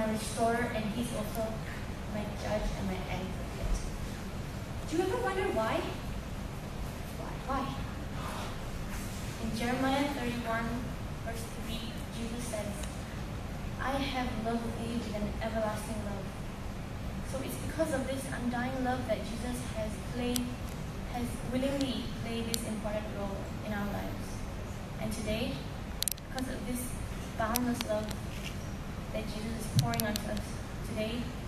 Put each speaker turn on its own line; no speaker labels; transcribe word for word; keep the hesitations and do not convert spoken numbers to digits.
my restorer, and He's also my judge and my advocate. Do you ever wonder why? Why? Why? In Jeremiah thirty-one, verse three, Jesus says, I have loved thee with an everlasting love. So it's because of this undying love that Jesus has played, has willingly played this important role in our lives. And today, because of this boundless love that Jesus is pouring onto us today,